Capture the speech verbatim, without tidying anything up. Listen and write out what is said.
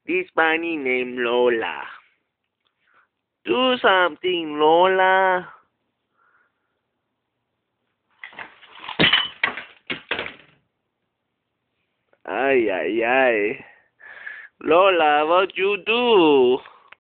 This bunny named Lola. Do something, Lola. Ay, ay, ay. Lola, what you do?